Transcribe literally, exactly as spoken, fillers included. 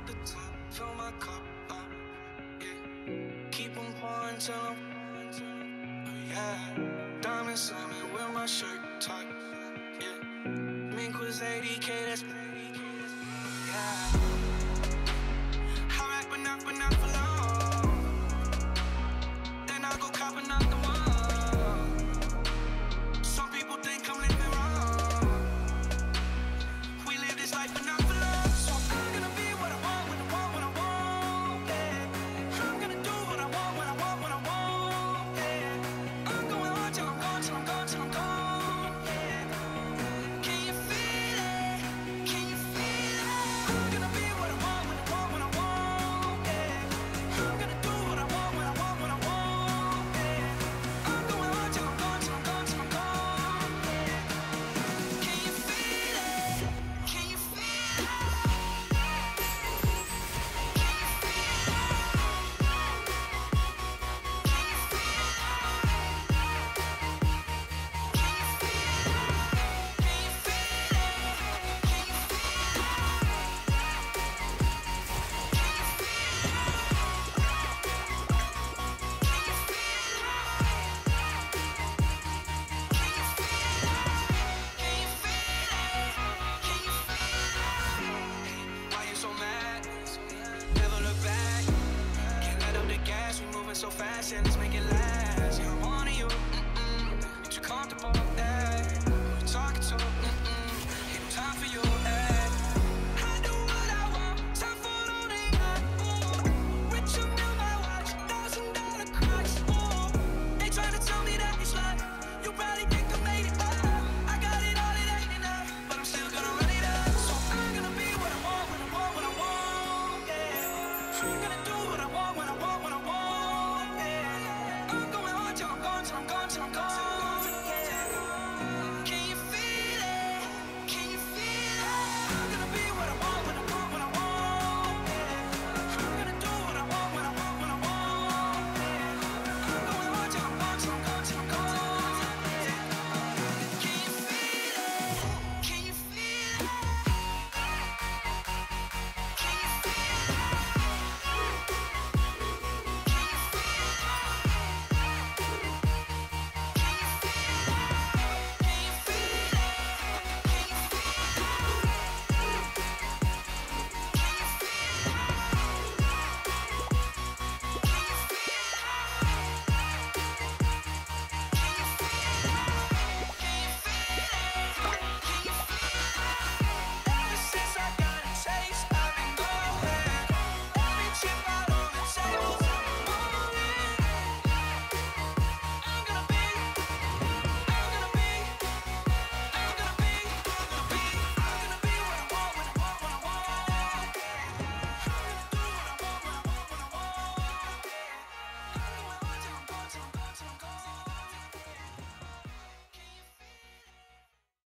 the top, fill my cup up, yeah. Keep on pouring till I'm, oh yeah. Diamond Simon with my shirt tight, yeah. Mink was eighty K, that's, yeah. I rap but not, but not for long. Then I go cop another one. Some people think I'm living wrong. We live this life but not for long. So I'm gonna be what I want, when I want, when I want, yeah. I'm gonna do what I want, when I want, when I want, yeah. I'm going hard till I'm gone, till I'm gone, till I'm gone, yeah. Can you feel it? Can you feel it? I'm gonna be what I want, when I want, when I want, yeah. I'm gonna do what I want, when I want, when I want, yeah. I'm going hard till I'm gone, till I'm gone, till I'm gone, yeah. Can you feel it? Can you feel it? Can you feel it? Can you feel it? Can you feel it? Can you feel it? Can you feel it? Can you feel it? Why you so mad? Never look back. Can't let up the gas. We moving so fast and let's make it last. Yeah, I wanted you. Mm-mm. You're too comfortable. Yeah. Who you talking to? Mm-mm. Ain't no time for you. Yeah. I do what I want. Time for all they got. Ooh. Rich up in my watch. Thousand dollar cracks. Ooh. They trying to tell me that it's like you probably think I made it. Oh, I got it all, it ain't enough, but I'm still gonna run it up. So I'm gonna be what I want, when I want, when I want, yeah. I'm gonna do what I want, when I want, when I want, yeah. I'm going hard till I'm gone, till I'm gone, till I'm gone.